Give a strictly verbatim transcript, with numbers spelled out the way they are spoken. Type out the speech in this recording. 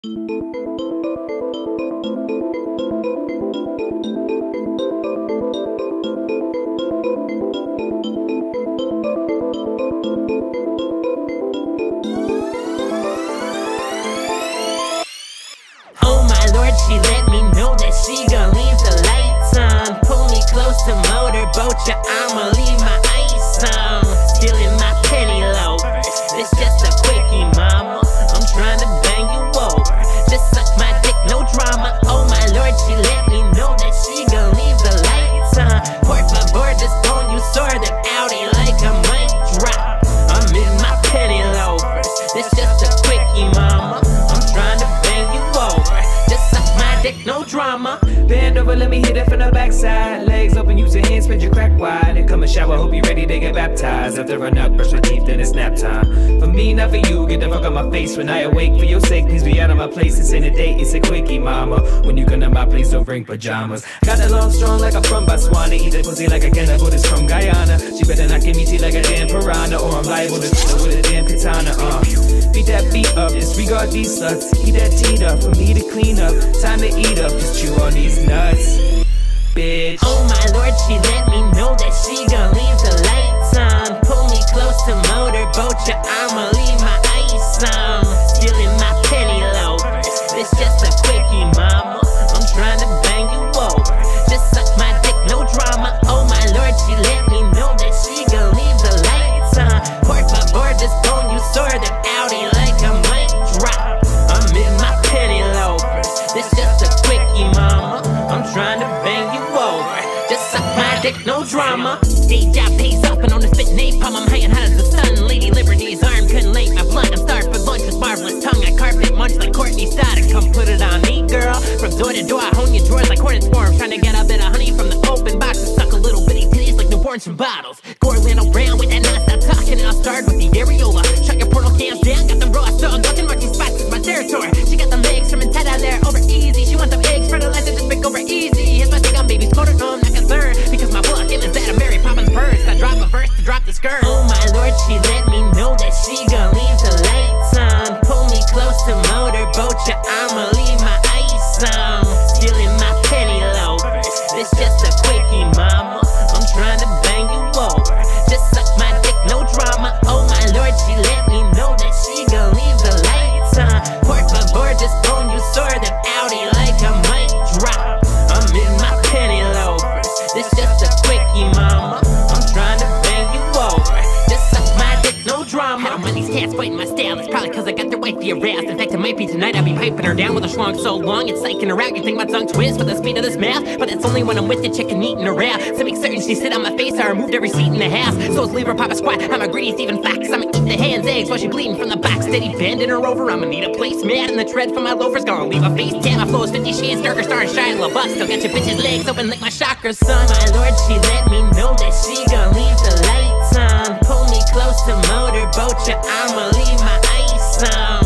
Oh my lord, she let me know that she gon' leave the lights on. Pull me close to motorboat ya, I'ma leave my ice on. Stealing my penny loafers, it's just a quickie, mama. I'm tryna bang you over, just suck my dick, no drama. Oh my lord, she let me know that she gon' leave the lights on. Por favor, just don't you sort them outie like a mic drop. I'm in my penny loafers, it's just a quickie, mama. I'm tryna bang you over, just suck my dick, no drama. Bend over, let me hit it from the backside. Legs open, use your hands, spread your crack wide. And come and shower, hope you ready to get baptized. After a nut, brush your teeth, then it's nap time. For me, not for you, get the fuck out my face. When I awake, for your sake, please be out of my place. This ain't a date, it's a quickie, mama. When you come to my place, don't bring pajamas. Got a long strong like I'm from Botswana. Eat a pussy like a cannibal that's from Guyana. She better not give me tea like a damn piranha, or I'm liable to deal with a damn katana, uh beat that beat up, disregard these sluts. Eat that teed up, for me to clean up. Time to eat up, just chew on these nuts, bitch. Oh my lord, she let me know that she gon' leave the lights on. Pull me close to motorboat ya, I'ma leave my ice on. Stealing my penny loafers, it's just a quickie, mama. I'm tryna bang you over, just suck my dick, no drama. Oh my lord, she let me know that she gon' leave the lights on. Por favor, just don't you sort them outie like a mic drop. I'm in my penny loafers, it's just a quickie, mama. I'm tryna bang you over, just suck my dick, no drama. Day job pays off, and on the spit napalm, I'm high and hot as the sun. Lady Liberty's arm couldn't lay my blunt. I'm starved for lunch with marvelous tongue. I carpet munch like Courtney Stoddard. Come put it on me, girl. From door to door, I hone your drawers like hornets swarm. Trying to get a bit of honey from the open box and suck a little bitty titties like newborns from bottles. Gorlando Brown with that non-stop talking, and I'll start with the areola. Shut your portal cams down, got the raw dog looking marking spots. It's my territory. She got the legs from inside out there over easy. She wants them eggs fertilized and just make over easy. Here's my take on baby's quarter, no, I'm not concerned, because my blood is that of Mary Poppins burst. I drop a verse to drop the skirt. Oh my lord, she let me know that she gon' leave the lights on. Pull me close to motorboat ya, I'ma leave my ice on. Stealing my penny loafers, it's just a quickie, mama. I'm tryna bang you over, just suck my dick, no drama. Oh my lord, she let me know that she gon' leave the lights on. Por favor, just don't you sort them outie like a mic drop. I'm in my penny loafers, it's just a quickie, mama. I'm tryna bang you over, just suck my dick, no drama. I don't mind these cats fighting my style, it's probably cause I got their wifey aroused. In fact, it might be tonight I'll be piping her down with a schlong so long it's psyching her out. You think my tongue twists with the speed of this mouth, but that's only when I'm with the chicken eating her out. To make certain she sit on my face, I removed every seat in the house. So it's leave her pop a squat, I'm a greedy Stephen Fox. I'ma eat the hands, eggs while she bleeding from the box. Steady bending her over, I'ma need a placemat. And the tread from my loafers gonna leave a face tab. My flow is fifty shades darker, starring Shia LaBeouf. Still got your bitches legs open like my chakras, son. My lord, she let me know that she gon' leave the lights on. Pull me close to motorboat ya, I'ma leave my ice on.